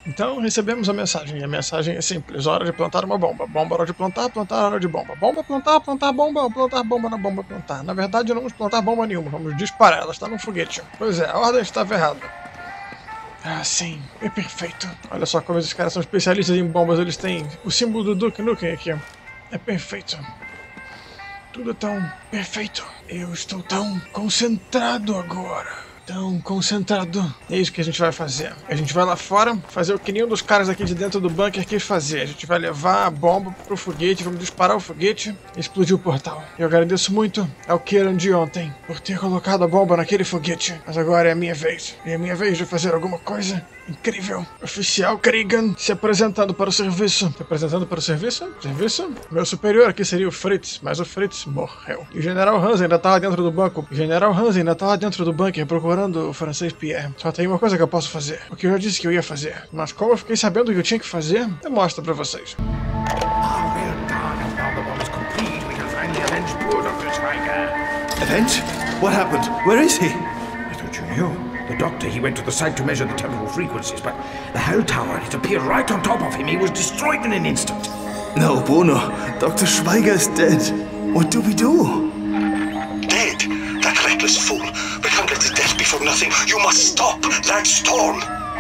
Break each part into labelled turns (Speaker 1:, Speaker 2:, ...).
Speaker 1: Então recebemos a mensagem, e a mensagem é simples: hora de plantar uma bomba. Bomba, hora de plantar, plantar, hora de bomba. Bomba, plantar, plantar bomba, plantar bomba na bomba, plantar. Na verdade, não vamos plantar bomba nenhuma, vamos disparar, ela está num foguete. Pois é, a ordem estava errada. Ah, sim, é perfeito. Olha só como esses caras são especialistas em bombas, eles têm o símbolo do Duke Nukem aqui. É perfeito. Tudo é tão perfeito. Eu estou tão concentrado agora. Tão concentrado. É isso que a gente vai fazer. A gente vai lá fora fazer o que nenhum dos caras aqui de dentro do bunker quis fazer. A gente vai levar a bomba pro foguete, vamos disparar o foguete e explodir o portal. Eu agradeço muito ao Kieran de ontem por ter colocado a bomba naquele foguete. Mas agora é a minha vez. É a minha vez de fazer alguma coisa incrível. Oficial Krigan se apresentando para o serviço. Se apresentando para o serviço? Serviço? Meu superior aqui seria o Fritz, mas o Fritz morreu. E o General Hansen ainda tá lá dentro do banco. O General Hansen ainda tá lá dentro do bunker procurando o francês Pierre. Só tem uma coisa que eu posso fazer. O que eu já disse que eu ia fazer. Mas como eu fiquei sabendo o que eu tinha que fazer, eu mostro pra vocês.
Speaker 2: Avenge? What happened? Where is he? I thought you knew. The doctor, he went to the site to measure the temporal frequencies, but the Hell Tower, it appeared right on top of him. He was destroyed in an instant.
Speaker 3: No, Bono. Dr. Schweiger is dead. What do we do?
Speaker 4: Dead? That reckless fool. We can't let his death be for nothing. You must stop that storm.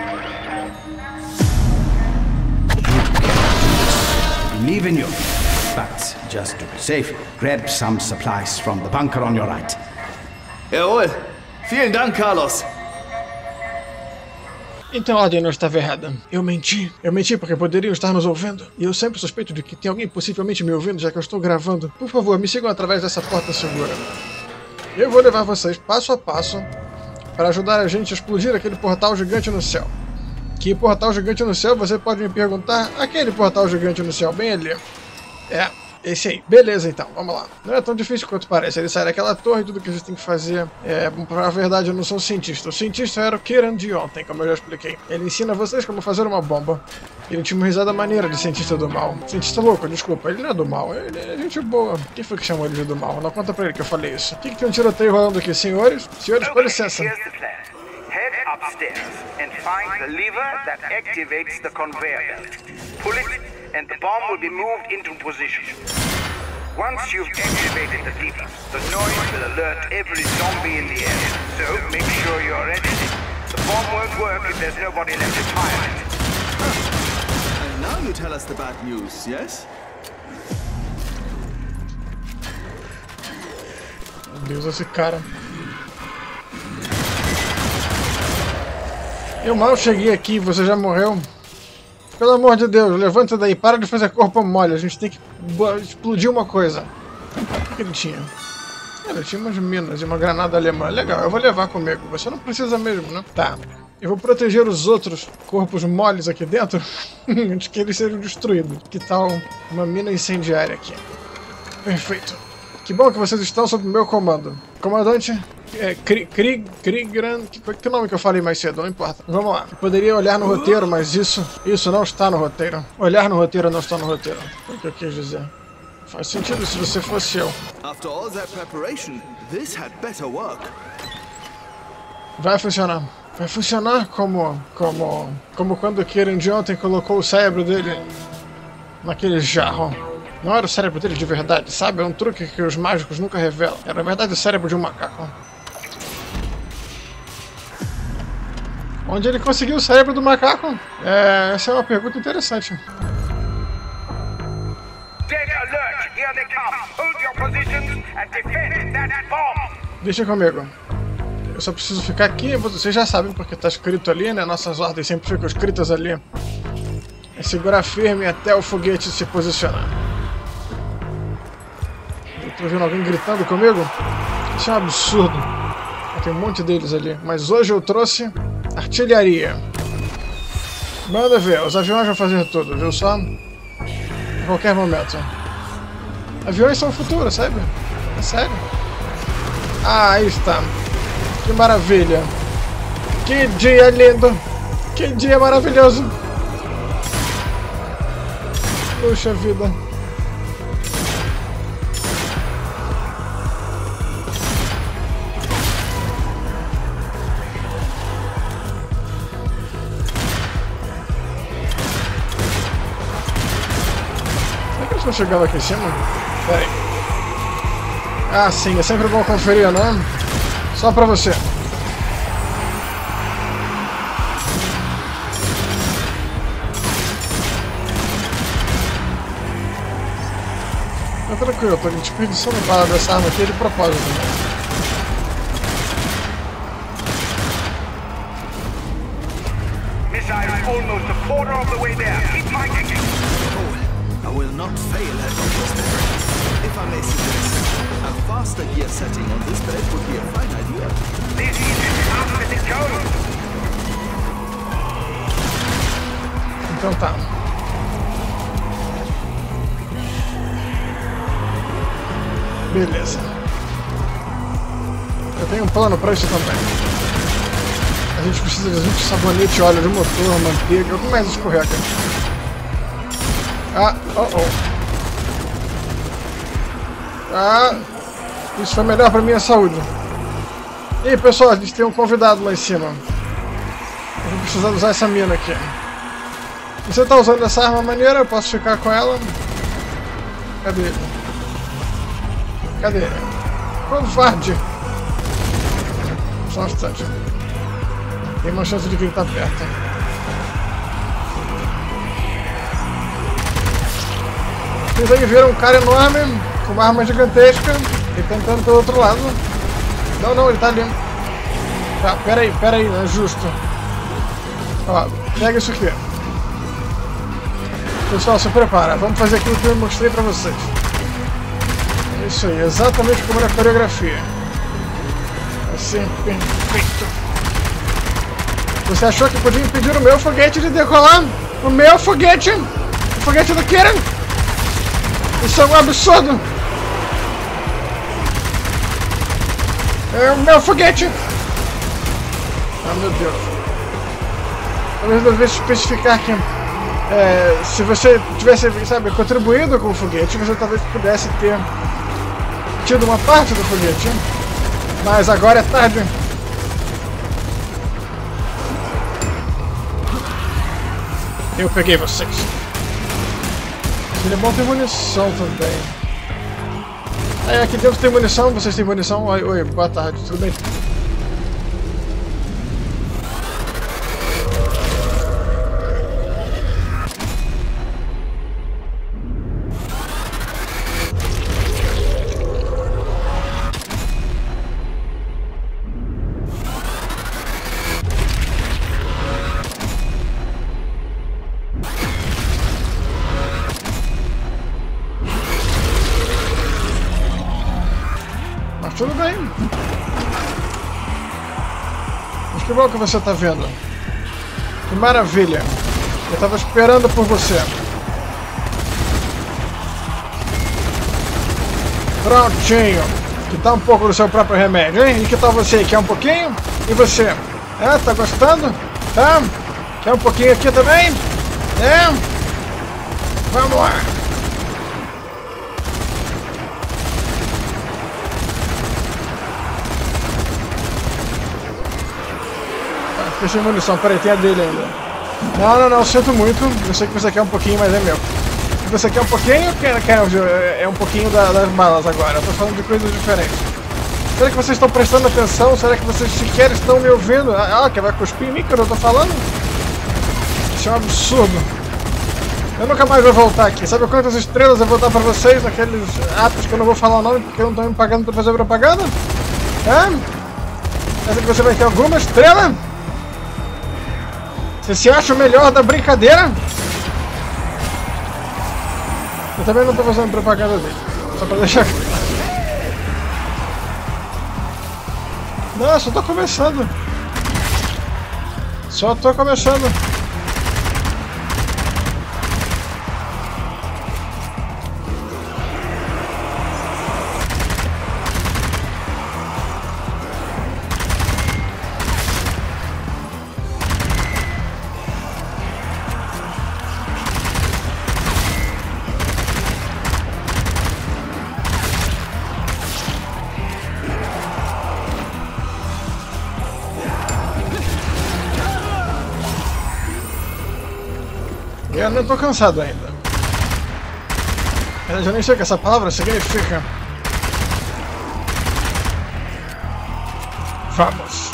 Speaker 2: Believe in you. But just to be safe, grab some supplies from the bunker on your right.
Speaker 3: Jawohl. Vielen Dank, Carlos.
Speaker 1: Então a ordem não estava errada. Eu menti. Eu menti porque poderiam estar nos ouvindo. E eu sempre suspeito de que tem alguém possivelmente me ouvindo, já que eu estou gravando. Por favor, me sigam através dessa porta segura. Eu vou levar vocês passo a passo para ajudar a gente a explodir aquele portal gigante no céu. Que portal gigante no céu, você pode me perguntar? Aquele portal gigante no céu, bem ali. É, esse aí. Beleza, então, vamos lá. Não é tão difícil quanto parece. Ele sai daquela torre, tudo que a gente tem que fazer. Pra verdade, eu não sou um cientista. O cientista era o Kieran de ontem, como eu já expliquei. Ele ensina vocês como fazer uma bomba. Ele tinha uma risada maneira de cientista do mal. Cientista louco, desculpa. Ele não é do mal, ele é gente boa. Quem foi que chamou ele de do mal? Não conta pra ele que eu falei isso. O que tem um tiroteio rolando aqui, senhores? Senhores, com licença.
Speaker 5: Head upstairs and find the lever that activates the conveyor belt. Pull it and the bomb will be moved into position. Once you've activated the lever, the noise will alert every zombie in the area. So make sure you're ready. The bomb won't work if there's nobody left to fire it.
Speaker 3: And now you tell us the bad news, yes?
Speaker 1: Meu Deus, esse cara. Eu mal cheguei aqui, você já morreu? Pelo amor de Deus, levanta daí, para de fazer corpo mole, a gente tem que explodir uma coisa. O que ele tinha? Ele tinha umas minas e uma granada alemã. Legal, eu vou levar comigo, você não precisa mesmo, né? Tá, eu vou proteger os outros corpos moles aqui dentro antes que eles sejam destruídos. Que tal uma mina incendiária aqui? Perfeito. Que bom que vocês estão sob o meu comando. Comandante... Krigan, que nome que eu falei mais cedo, não importa. Vamos lá. Eu poderia olhar no roteiro, mas isso não está no roteiro. Olhar no roteiro não está no roteiro. Foi o que eu quis dizer. Faz sentido se você fosse eu.
Speaker 3: After all that preparation, this had better work.
Speaker 1: Vai funcionar. Vai funcionar como quando o Kieran de ontem colocou o cérebro dele naquele jarro. Não era o cérebro dele de verdade, sabe? É um truque que os mágicos nunca revelam. Era, na verdade, o cérebro de um macaco. Onde ele conseguiu o cérebro do macaco? Essa é uma pergunta interessante.
Speaker 5: Dead alert! Here they come! Hold your positions and defend that bomb!
Speaker 1: Deixa comigo. Eu só preciso ficar aqui, vocês já sabem porque tá escrito ali, né? Nossas ordens sempre ficam escritas ali. É segurar firme até o foguete se posicionar. Eu tô vendo alguém gritando comigo? Isso é um absurdo. Tem um monte deles ali. Mas hoje eu trouxe artilharia. Manda ver, os aviões vão fazer tudo, viu só? A qualquer momento. Aviões são o futuro, sabe? É sério. Ah, aí está. Que maravilha. Que dia lindo. Que dia maravilhoso. Puxa vida. Estou chegando aqui em cima? Pera aí. Ah, sim, é sempre bom conferir, né? Só pra você. Tá tranquilo, eu tô desperdiçando bala dessa arma aqui de propósito.
Speaker 5: Missile almost a quarter of the way there. Keep fighting.
Speaker 3: I will not fail at Dr. Stern. If I may suggest, a faster gear setting on this bed would be a fine idea.
Speaker 5: This is after the code.
Speaker 1: Então tá. Beleza. Eu tenho um plano pra isso também. A gente precisa de sabonete, óleo de motor, manteiga, o que mais escorrega? Ah, Ah, isso foi melhor pra minha saúde. E aí, pessoal, a gente tem um convidado lá em cima. Eu vou precisar usar essa mina aqui. Você tá usando essa arma maneira? Eu posso ficar com ela? Cadê ele? Cadê ele? Covarde! Só um instante. Tem uma chance de que ele tá perto. Vocês aí viram um cara enorme, com uma arma gigantesca, e tentando pelo outro lado. Não, ele tá ali. Tá, pera aí, não é justo. Ó, pega isso aqui. Pessoal, se prepara, vamos fazer aquilo que eu mostrei pra vocês. É isso aí, exatamente como na coreografia. Assim, perfeito. Você achou que podia impedir o meu foguete de decolar? O meu foguete? O foguete do Kieran? Isso é um absurdo! É o meu foguete! Ah, meu Deus. Talvez eu devesse especificar que se você tivesse, sabe, contribuído com o foguete, você talvez pudesse ter tido uma parte do foguete. Mas agora é tarde. Eu peguei vocês. Seria bom ter munição também. Aqui dentro tem munição, vocês têm munição? Oi, boa tarde, tudo bem? Tudo bem. Mas que bom que você está vendo. Que maravilha. Eu estava esperando por você. Prontinho. Que tal um pouco do seu próprio remédio, hein? E que tal você? Quer um pouquinho? E você? Tá gostando? Tá? Quer um pouquinho aqui também? Vamos lá. Fechei munição, peraí, tem a dele ainda. Não, sinto muito. Eu sei que você quer um pouquinho, mas é meu. Você quer um pouquinho ou quer um pouquinho das balas agora? Eu tô falando de coisas diferentes. Será que vocês estão prestando atenção? Será que vocês sequer estão me ouvindo? Que vai cuspir em mim que eu não tô falando? Isso é um absurdo. Eu nunca mais vou voltar aqui. Sabe quantas estrelas eu vou dar pra vocês naqueles atos que eu não vou falar o nome porque eu não tô me pagando pra fazer propaganda? Acha que você vai ter alguma estrela? Você se acha o melhor da brincadeira? Eu também não tô fazendo propaganda dele. Só pra deixar claro. Não, só tô começando. Só tô começando. Eu não tô cansado ainda. Eu já nem sei o que essa palavra significa. Vamos.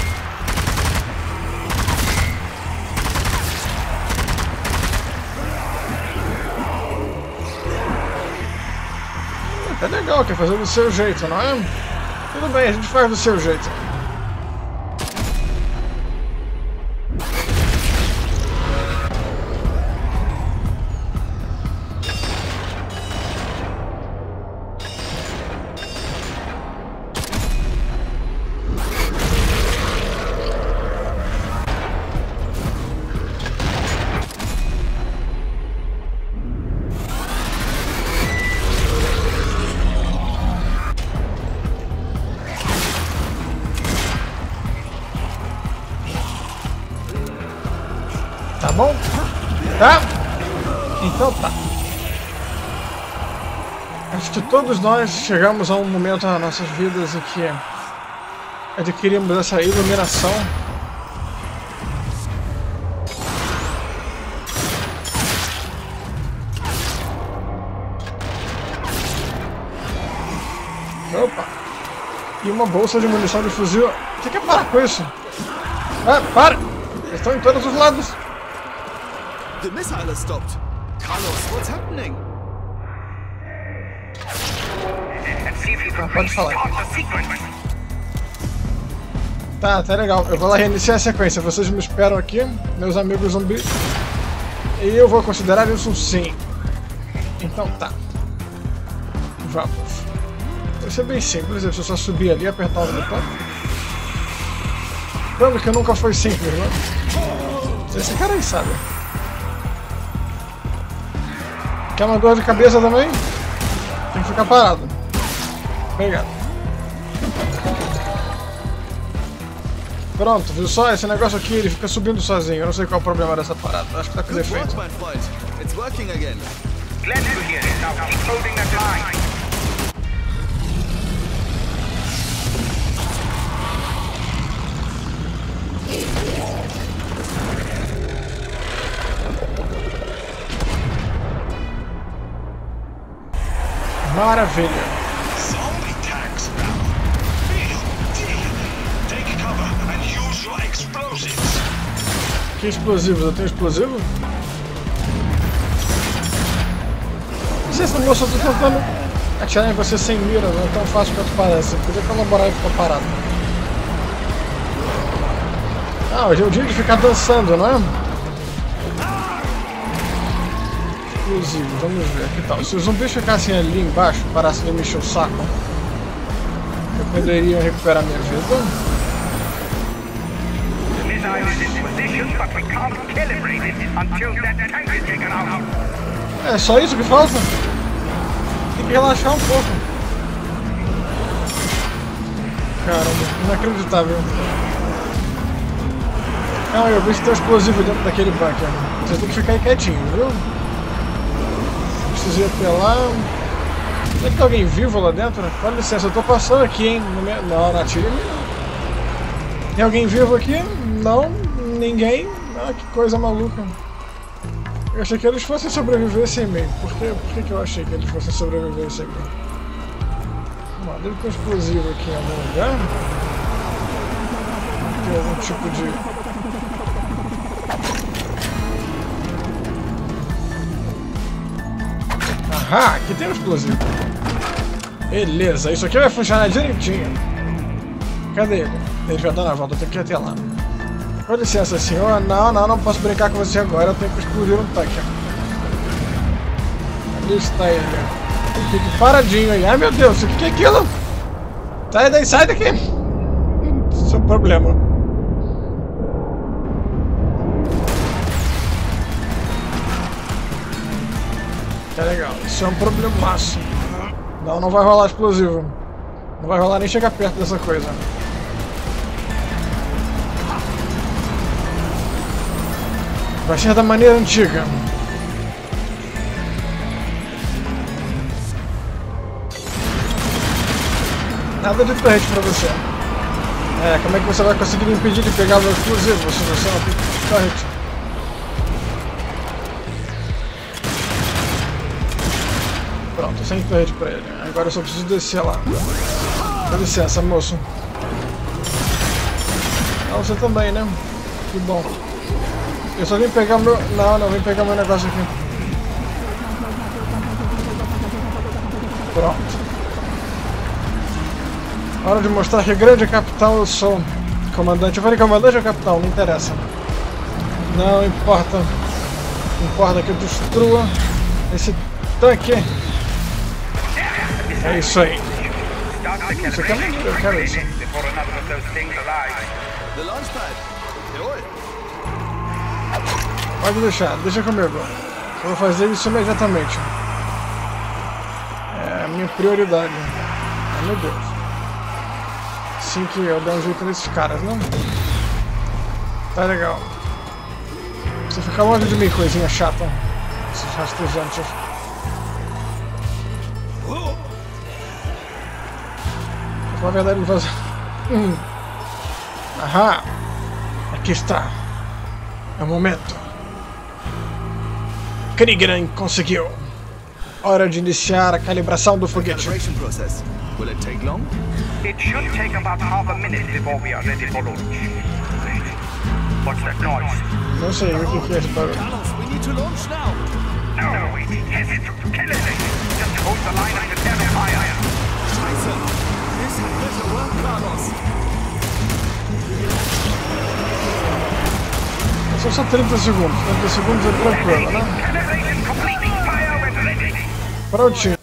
Speaker 1: É legal, quer fazer do seu jeito, não é? Tudo bem, a gente faz do seu jeito. Tá bom? Tá? Então tá. Acho que todos nós chegamos a um momento nas nossas vidas em que adquirimos essa iluminação. Opa! E uma bolsa de munição de fuzil. Você quer parar com isso? Ah, para! Eles estão em todos os lados.
Speaker 3: The missile has stopped. Carlos, what's happening?
Speaker 1: Pode falar. Tá legal. Eu vou lá reiniciar a sequência. Vocês me esperam aqui, meus amigos zumbis. E eu vou considerar isso um sim. Então tá. Vamos. Vai ser bem simples. É só subir ali e apertar o botão. Lembrando que nunca foi simples, né? Esse cara aí sabe. Quer uma dor de cabeça também? Tem que ficar parado. Obrigado. Pronto, viu só? Esse negócio aqui, ele fica subindo sozinho. Eu não sei qual é o problema dessa parada. Acho que tá com defeito.
Speaker 3: It's working again.
Speaker 5: Glad to hear it. Now keep holding that line.
Speaker 1: Maravilha.
Speaker 4: Zombie tanks now. Take cover and use your explosives.
Speaker 1: Que explosivos? Eu tenho explosivo? Não sei se o moço eu tô tentando atirar em você sem mira, não é tão fácil quanto parece. Eu podia colaborar e ficar parado. Ah, hoje é o dia de ficar dançando, não é? Explosivo, vamos ver, que tal? Se os zumbis ficassem ali embaixo, parassem de me encher o saco, eu poderia recuperar minha vida.
Speaker 5: The missile is in position, but we can't calibrate it until that tank is taken out.
Speaker 1: É só isso que falta? Tem que relaxar um pouco. Caramba, inacreditável. Ah, eu vi que tem um explosivo dentro daquele bunker. Vocês têm que ficar aí quietinho, viu? Preciso ir até lá. Será que tem alguém vivo lá dentro? Com licença, eu tô passando aqui, hein? Não, não atire. Tem alguém vivo aqui? Não, ninguém. Ah, que coisa maluca. Eu achei que eles fossem sobreviver sem mim. Por que eu achei que eles fossem sobreviver sem mim? Vamos lá, deve ter um explosivo aqui em algum lugar. Tem algum tipo de... Ah, aqui tem um explosivo. Beleza, isso aqui vai funcionar direitinho. Cadê ele? Ele já tá na volta, eu tenho que ir até lá. Com licença, senhor. Não posso brincar com você agora. Eu tenho que explodir um tanque. Ali está ele. Fique paradinho aí. Ai meu Deus, o que é aquilo? Sai daí, sai daqui. Isso é um problema. Tá legal, isso é um problemaço. Não vai rolar explosivo. Não vai rolar nem chegar perto dessa coisa. Vai ser da maneira antiga. Nada de torrete pra você. É, como é que você vai conseguir me impedir de pegar o explosivo se você não tem torrete? Pronto, sem verde pra ele. Agora eu só preciso descer lá. Dá licença, moço. Ah, você também, né? Que bom. Eu só vim pegar meu... Não, vim pegar meu negócio aqui. Pronto. Hora de mostrar que grande capitão eu sou. Comandante. Eu falei comandante ou capitão? Não interessa. Não importa. Importa que eu destrua esse tanque. É isso aí. Isso aqui é maneiro, eu quero isso. Pode deixar, deixa comigo. Eu vou fazer isso imediatamente. É a minha prioridade. Ai meu Deus. Assim que eu der um jeito nesses caras, não? Tá legal. Você fica longe de mim, coisinha chata. Esses rastejantes. Na verdade, não faz... Ahá! Aqui está. É o momento. Kriegran conseguiu. Hora de iniciar a calibração do foguete.
Speaker 3: Calibration process. Will it take long?
Speaker 5: It should take about half a minute before we are ready for launch. What's that noise?
Speaker 1: Não sei o que é esse barulho.
Speaker 3: Carlos, we need to launch now.
Speaker 5: No, it has to kill it. Just hold the line and prepare to fire.
Speaker 3: Scheiße. This had better work, Carlos.
Speaker 1: São só 30 segundos. 30 segundos é tranquilo, né?
Speaker 5: Calibration complete. Fire when ready.
Speaker 1: Prontinho.